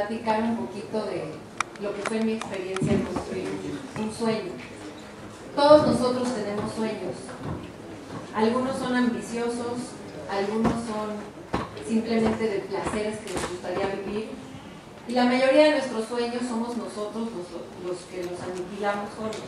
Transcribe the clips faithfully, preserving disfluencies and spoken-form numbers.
platicar un poquito de lo que fue mi experiencia en construir un, un sueño. Todos nosotros tenemos sueños. Algunos son ambiciosos, algunos son simplemente de placeres que nos gustaría vivir, y la mayoría de nuestros sueños somos nosotros los, los que los aniquilamos solos.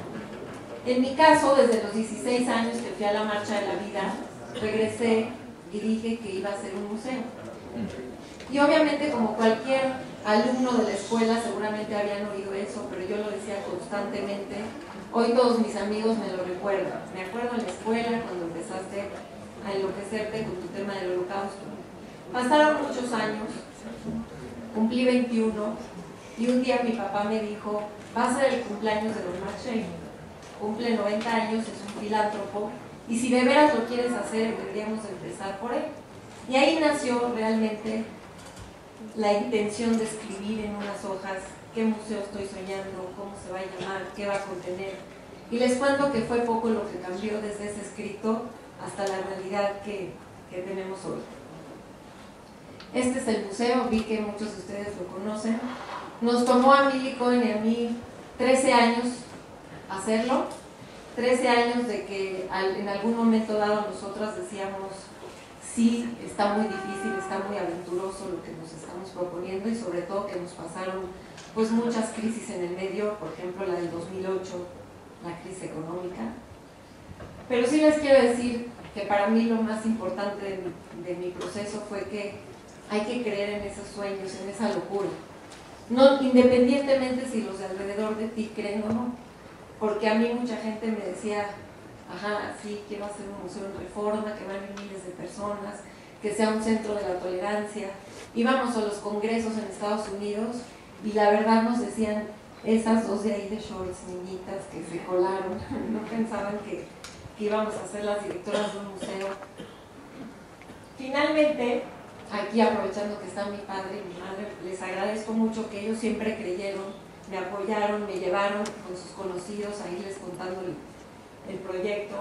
En mi caso, desde los dieciséis años que fui a la Marcha de la Vida, regresé y dije que iba a ser un museo. Y obviamente, como cualquier alumno de la escuela, seguramente habían oído eso, pero yo lo decía constantemente. Hoy todos mis amigos me lo recuerdan. Me acuerdo en la escuela cuando empezaste a enloquecerte con tu tema del Holocausto. Pasaron muchos años, cumplí veintiuno, y un día mi papá me dijo: va a ser el cumpleaños de don Max Shane. Cumple noventa años, es un filántropo, y si de veras lo quieres hacer, deberíamos empezar por él. Y ahí nació realmente la intención de escribir en unas hojas qué museo estoy soñando, cómo se va a llamar, qué va a contener. Y les cuento que fue poco lo que cambió desde ese escrito hasta la realidad que, que tenemos hoy. Este es el museo, vi que muchos de ustedes lo conocen. Nos tomó a Milly Cohen y a mí trece años hacerlo, trece años de que en algún momento dado nosotras decíamos: sí, está muy difícil, está muy aventuroso lo que nos estamos proponiendo, y sobre todo que nos pasaron pues muchas crisis en el medio, por ejemplo la del dos mil ocho, la crisis económica. Pero sí les quiero decir que para mí lo más importante de mi, de mi proceso fue que hay que creer en esos sueños, en esa locura, no, independientemente si los de alrededor de ti creen o no, porque a mí mucha gente me decía: ajá, sí, quiero hacer un museo en Reforma, que van miles de personas, que sea un centro de la tolerancia. Íbamos a los congresos en Estados Unidos y la verdad nos decían: esas dos de ahí de shorts, niñitas que se colaron, no pensaban que, que íbamos a ser las directoras de un museo. Finalmente, aquí aprovechando que está mi padre y mi madre, les agradezco mucho que ellos siempre creyeron, me apoyaron, me llevaron con sus conocidos a irles contando el el proyecto.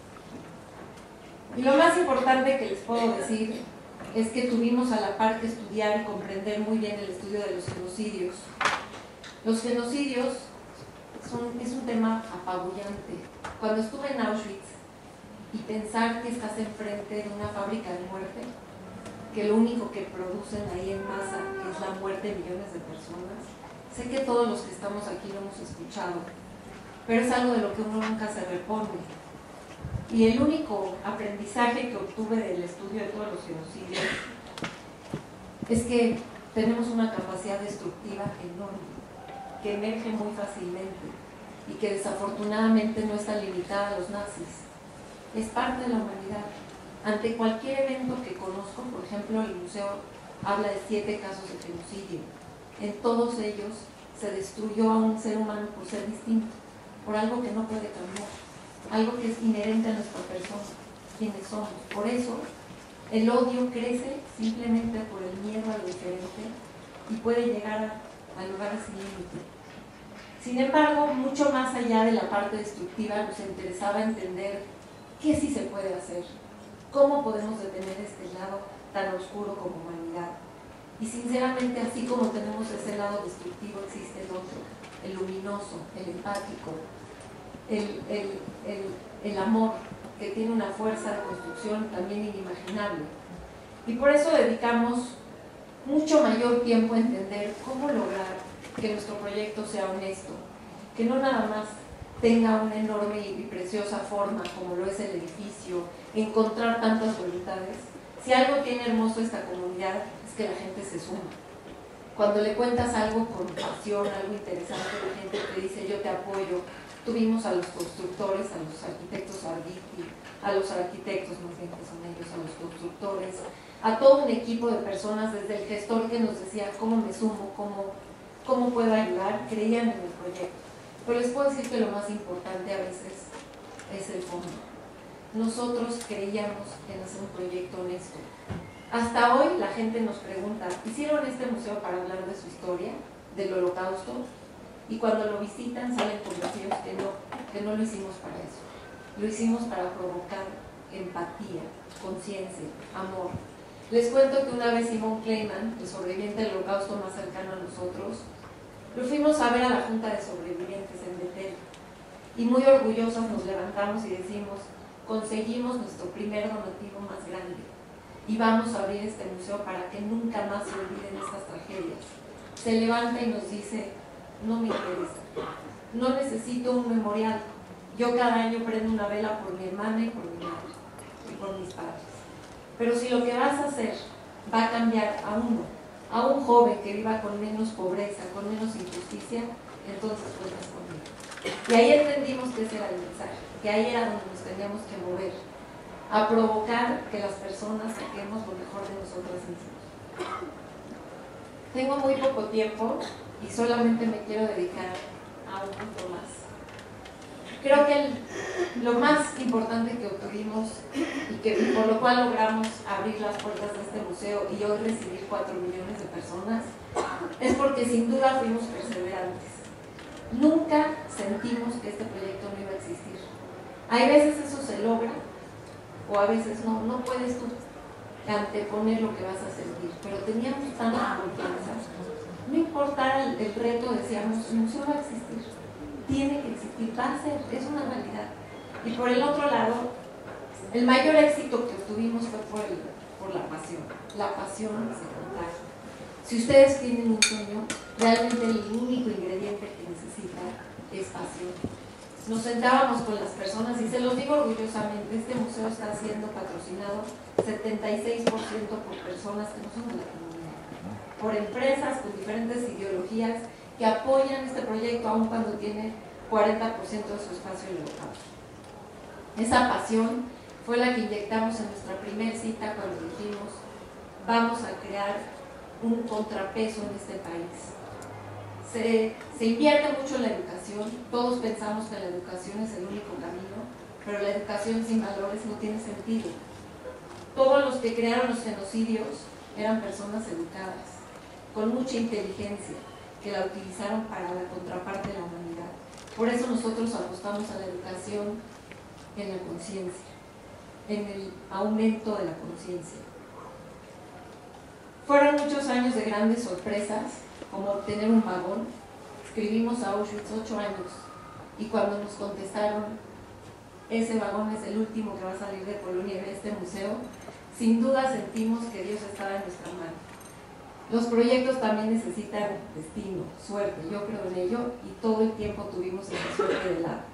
Y lo más importante que les puedo decir es que tuvimos a la par que estudiar y comprender muy bien el estudio de los genocidios. Los genocidios son, es un tema apabullante. Cuando estuve en Auschwitz y pensar que estás enfrente de una fábrica de muerte, que lo único que producen ahí en masa es la muerte de millones de personas, sé que todos los que estamos aquí lo hemos escuchado, pero es algo de lo que uno nunca se repone. Y el único aprendizaje que obtuve del estudio de todos los genocidios es que tenemos una capacidad destructiva enorme, que emerge muy fácilmente y que desafortunadamente no está limitada a los nazis. Es parte de la humanidad. Ante cualquier evento que conozco, por ejemplo, el museo habla de siete casos de genocidio. En todos ellos se destruyó a un ser humano por ser distinto, por algo que no puede cambiar, algo que es inherente a nuestra persona, quienes somos. Por eso el odio crece simplemente por el miedo a lo diferente y puede llegar a, a lugares sin límite. Sin embargo, mucho más allá de la parte destructiva, nos interesaba entender qué sí se puede hacer, cómo podemos detener este lado tan oscuro como humanidad. Y sinceramente, así como tenemos ese lado destructivo, existe el otro, el luminoso, el empático, El, el, el, el amor, que tiene una fuerza de construcción también inimaginable. Y por eso dedicamos mucho mayor tiempo a entender cómo lograr que nuestro proyecto sea honesto, que no nada más tenga una enorme y preciosa forma como lo es el edificio, encontrar tantas voluntades. Si algo tiene hermoso esta comunidad es que la gente se suma. Cuando le cuentas algo con pasión, algo interesante, la gente te dice: yo te apoyo. Tuvimos a los constructores, a los arquitectos Arditi, a los arquitectos, más bien que son ellos, a los constructores, a todo un equipo de personas, desde el gestor que nos decía cómo me sumo, cómo, cómo puedo ayudar, creían en el proyecto. Pero les puedo decir que lo más importante a veces es el fondo. Nosotros creíamos en hacer un proyecto honesto. Hasta hoy la gente nos pregunta: ¿hicieron este museo para hablar de su historia, del Holocausto? Y cuando lo visitan salen convencidos que no, que no lo hicimos para eso. Lo hicimos para provocar empatía, conciencia, amor. Les cuento que una vez Simón Kleiman, el sobreviviente del holocausto más cercano a nosotros, lo fuimos a ver a la Junta de Sobrevivientes en Betel, y muy orgullosas nos levantamos y decimos: conseguimos nuestro primer donativo más grande y vamos a abrir este museo para que nunca más se olviden estas tragedias. Se levanta y nos dice: no me interesa, no necesito un memorial, yo cada año prendo una vela por mi hermana y por mi madre y por mis padres. Pero si lo que vas a hacer va a cambiar a uno, a un joven que viva con menos pobreza, con menos injusticia, entonces cuentas conmigo. Y ahí entendimos que ese era el mensaje, que ahí era donde nos teníamos que mover, a provocar que las personas saquemos lo mejor de nosotras mismas. Tengo muy poco tiempo y solamente me quiero dedicar a un punto más. Creo que el, lo más importante que obtuvimos y que por lo cual logramos abrir las puertas de este museo y hoy recibir cuatro millones de personas es porque sin duda fuimos perseverantes. Nunca sentimos que este proyecto no iba a existir. Hay veces eso se logra o a veces no, no puedes tú anteponer lo que vas a sentir, pero teníamos tanta confianza. No importara el, el reto, decíamos: el museo va a existir, tiene que existir, va a ser, es una realidad. Y por el otro lado, el mayor éxito que obtuvimos fue por, el, por la pasión. La pasión se contagia. Si ustedes tienen un sueño, realmente el único ingrediente que necesitan es pasión. Nos sentábamos con las personas y se los digo orgullosamente, este museo está siendo patrocinado setenta y seis por ciento por personas que no son de la comunidad, por empresas con diferentes ideologías que apoyan este proyecto aun cuando tiene cuarenta por ciento de su espacio local. Esa pasión fue la que inyectamos en nuestra primera cita cuando dijimos: vamos a crear un contrapeso en este país. Se, se invierte mucho en la educación, todos pensamos que la educación es el único camino, pero la educación sin valores no tiene sentido. Todos los que crearon los genocidios eran personas educadas, con mucha inteligencia, que la utilizaron para la contraparte de la humanidad. Por eso nosotros apostamos a la educación en la conciencia, en el aumento de la conciencia. Fueron muchos años de grandes sorpresas, como obtener un vagón. Escribimos a Auschwitz ocho años y cuando nos contestaron: ese vagón es el último que va a salir de Polonia de este museo, sin duda sentimos que Dios estaba en nuestra mano. Los proyectos también necesitan destino, suerte, yo creo en ello y todo el tiempo tuvimos esa suerte de lado.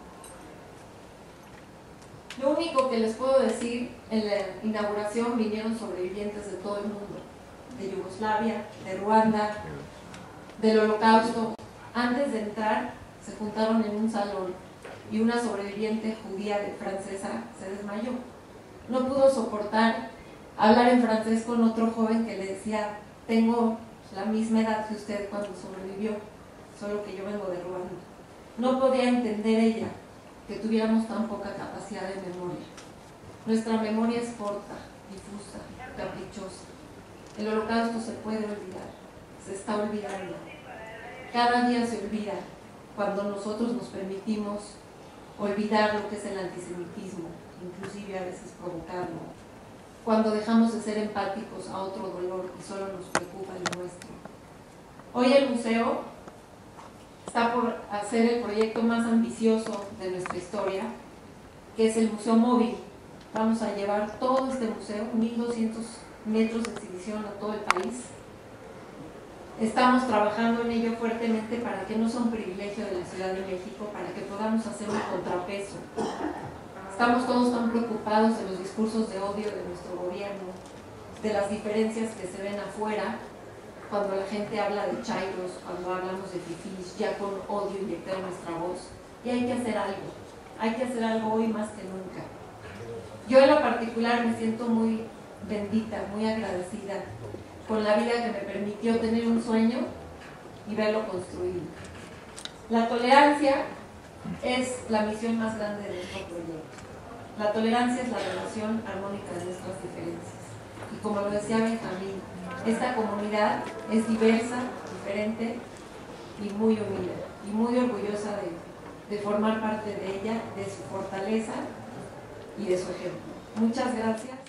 Lo único que les puedo decir: en la inauguración vinieron sobrevivientes de todo el mundo, de Yugoslavia, de Ruanda, del Holocausto. Antes de entrar se juntaron en un salón y una sobreviviente judía de francesa se desmayó. No pudo soportar hablar en francés con otro joven que le decía: tengo la misma edad que usted cuando sobrevivió, solo que yo vengo de Ruanda. No podía entender ella que tuviéramos tan poca capacidad de memoria. Nuestra memoria es corta, difusa, caprichosa. El Holocausto se puede olvidar, se está olvidando. Cada día se olvida cuando nosotros nos permitimos olvidar lo que es el antisemitismo, inclusive a veces provocarlo. Cuando dejamos de ser empáticos a otro dolor y solo nos preocupa el nuestro. Hoy el museo está por hacer el proyecto más ambicioso de nuestra historia, que es el Museo Móvil. Vamos a llevar todo este museo, mil doscientos metros de exhibición a todo el país. Estamos trabajando en ello fuertemente para que no sea un privilegio de la Ciudad de México, para que podamos hacer un contrapeso. Estamos todos tan preocupados de los discursos de odio de nuestro gobierno, de las diferencias que se ven afuera, cuando la gente habla de chairos, cuando hablamos de fifís, ya con odio inyectado en nuestra voz. Y hay que hacer algo, hay que hacer algo hoy más que nunca. Yo en lo particular me siento muy bendita, muy agradecida con la vida que me permitió tener un sueño y verlo construido. La tolerancia es la misión más grande de nuestro proyecto. La tolerancia es la relación armónica de nuestras diferencias. Y como lo decía Benjamín, esta comunidad es diversa, diferente y muy humilde, y muy orgullosa de, de formar parte de ella, de su fortaleza y de su ejemplo. Muchas gracias.